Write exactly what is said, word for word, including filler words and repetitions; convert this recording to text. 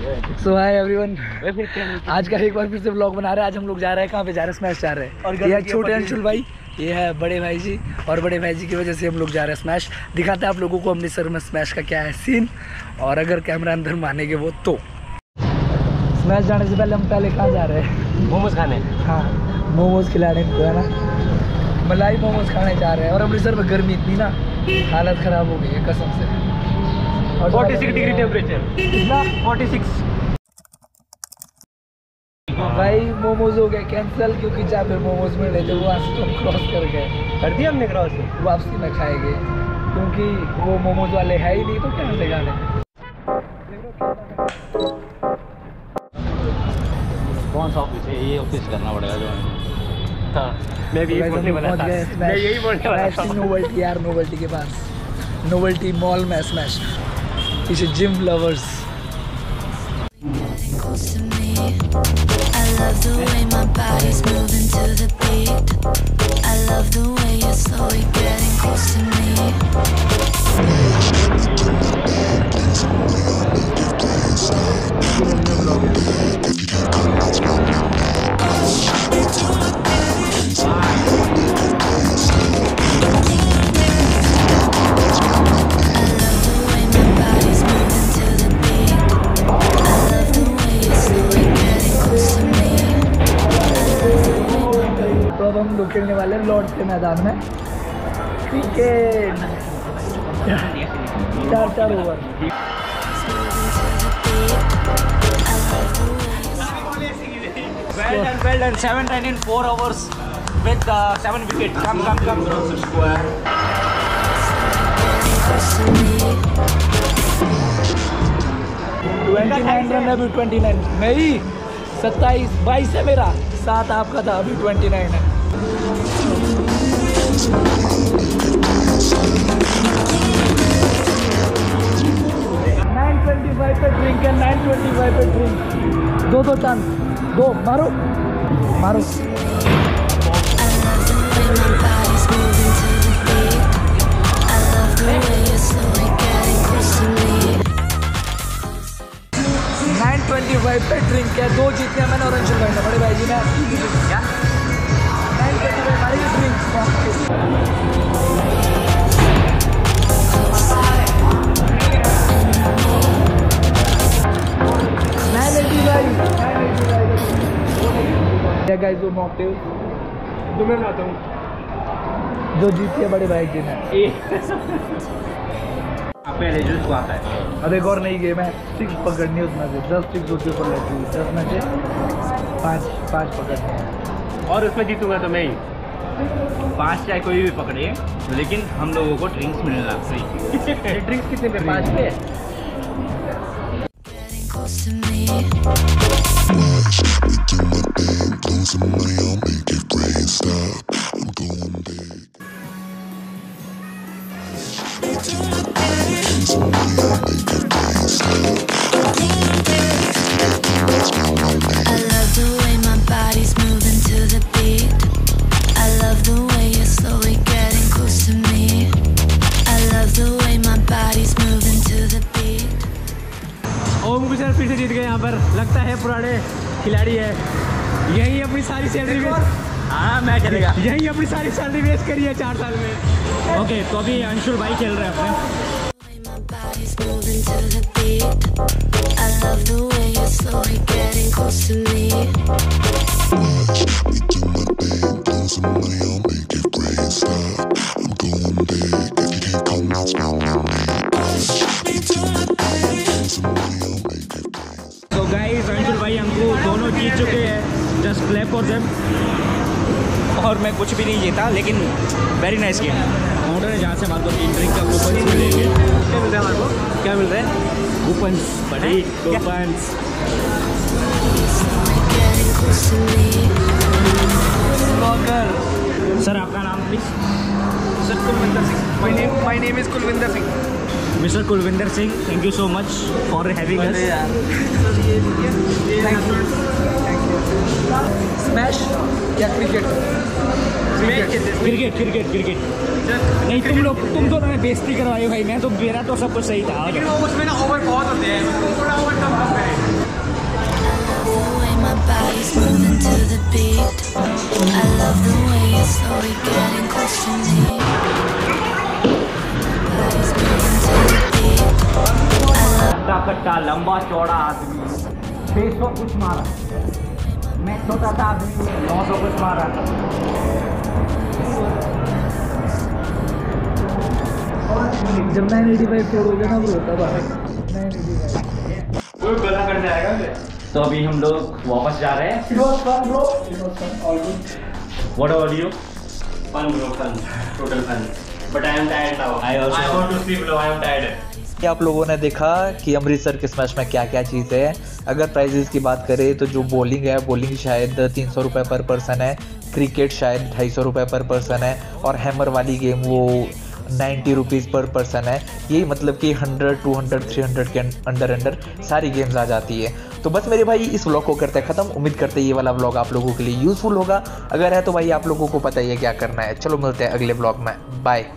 सो hi everyone, आज का एक बार फिर से व्लॉग बना रहे हैं। आज हम लोग जा रहे हैं, कहाँ पे जा रहे हैं? स्मैश जा रहे हैं। और ये छोटे अंशुल भाई, ये है बड़े भाई जी, और बड़े भाई जी की वजह से हम लोग जा रहे हैं स्मैश। दिखाते हैं आप लोगों को अमृतसर में स्मैश का क्या है सीन, और अगर कैमरा अंदर मानेंगे वो तो। स्मैश जाने से पहले हम पहले कहाँ जा रहे हैं? मोमोज खाने। हाँ, मोमोज खिलाने को है ना, मलाई मोमोज खाने जा रहे हैं। और अमृतसर में गर्मी इतनी ना, हालत ख़राब हो गई है कसम से। छियालीस डिग्री टेम्परेचर। कितना? छियालीस। भाई मोमोज हो गए कैंसिल, क्योंकि जहाँ पे मोमोज मिल रहे थे वो आज तो हम क्रॉस कर गए। कर दिया हमने क्रॉस, वापसी में खाएंगे, क्योंकि वो मोमोज वाले है ही नहीं, तो क्या से खाने। कौन सा ऑफिस है? ये ऑफिस करना पड़ेगा जो है। हाँ, मैं भी यही बोलने वाला था। मैं यही बोलने वाला था। नोवेल्टी यार, नोवेल्टी के पास, नोवेल्टी मॉल में स्मैश, पीछे gym lovers. I love the way my body's moving to the beat. I love the way you're slowly getting close to me. हम लोग खेलने वाले हैं लॉर्ड्स के मैदान में क्रिकेट, चार चार over. Well done, well done. Seven run in four overs with uh, seven wickets. Come, come, come. Twenty nine run अभी, ट्वेंटी नाइन नहीं, सत्ताईस बाईस है मेरा, सात आपका था, अभी ट्वेंटी नाइन है। नाइन ट्वेंटी फाइव पे ड्रिंक है, नाइन ट्वेंटी फाइव पे ड्रिंक, दो दो टन, दो मारो मारो। नाइन ट्वेंटी फाइव पे ड्रिंक है, दो जीतने मैंने और अंशुल भाई ने, बड़े भाई जी ने क्या नाइन ट्वेंटी फाइव हमारी drink. Nine eighty five guys, वो मॉकटेल तो मैं आता हूँ जो जीती है बड़े भाई जी ने। पहले जो इसको आता है। अब एक और नई गेम है, सिक्स पकड़नी, उसमें से दस सिक्स उसके ऊपर रहती है, दस में से पाँच पाँच पकड़नी है। और उसमें जीतूंगा तो मैं ही। पाँच चाहे कोई भी पकड़े, लेकिन हम लोगों को ड्रिंक्स मिलना फ्री। ड्रिंक्स कितने पे? पाँच पे। ओम गुजर फिर से जीत गए यहाँ पर, लगता है पुराने खिलाड़ी है। यही अपनी सारी सैलरी वेस्ट, हाँ मैं चलेगा, यही अपनी सारी सैलरी वेस्ट करी है चार साल में। ओके, तो अभी अंशुल भाई खेल रहे हैं अपने। तो गाइस, अंशुल भाई हमको दोनों जीत चुके हैं, जस्ट क्लैप फॉर देम। और मैं कुछ भी नहीं जीता, लेकिन वेरी नाइस गेम। काउंटर है जहाँ से हमारे को तीन ड्रिंक का कूपन मिलेंगे। क्या मिल रहा है हमारे को? क्या मिल रहा है? कूपन्स, बड़ी कूपन्स। सर आपका नाम please? Sir Kulwinder Singh. My name my name is Kulwinder Singh. Mister Kulwinder Singh, thank you so much for having us. Smash या क्रिकेट? क्रिकेट क्रिकेट क्रिकेट नहीं, तुम लोग तुम दोनों ने बेइज्जती करवाई भाई। मैं तो, मेरा तो सब कुछ सही था। लेकिन वो उसमें ना ओवर बहुत होते हैं, थोड़ा ओवर कम कम करें। I love the way you're slowly getting close to me. Bodies moving to the beat. I love कट्टा कट्टा लंबा चौड़ा आदमी छह सौ कुछ मारा, मैं छोटा सा आदमी नौ सौ कुछ मारा। जब नाइन एटी फाइव तोड़ोगे ना वो तब कोई गला कर जाएगा मुझे। तो अभी हम लोग वापस जा रहे हैं। What about you? Fun bro, fun, total fun. But I am tired now. I also- I want to sleep now. I am tired. कि आप लोगों ने देखा कि अमृतसर के स्मैश में क्या क्या चीज़ है। अगर प्राइजेस की बात करें तो जो बॉलिंग है, बॉलिंग शायद तीन सौ रुपये पर पर्सन है, क्रिकेट शायद ढाई सौ रुपये पर पर्सन है, और हैमर वाली गेम वो नाइन्टी रुपीज़ पर पर्सन है। यही मतलब कि hundred two hundred three hundred के अंडर अंडर सारी गेम्स आ जाती है। तो बस मेरे भाई इस व्लॉग को करते हैं ख़त्म। उम्मीद करते हैं ये वाला व्लॉग आप लोगों के लिए यूज़फुल होगा। अगर है तो भाई आप लोगों को पता ही है क्या करना है। चलो मिलते हैं अगले व्लॉग में, बाय।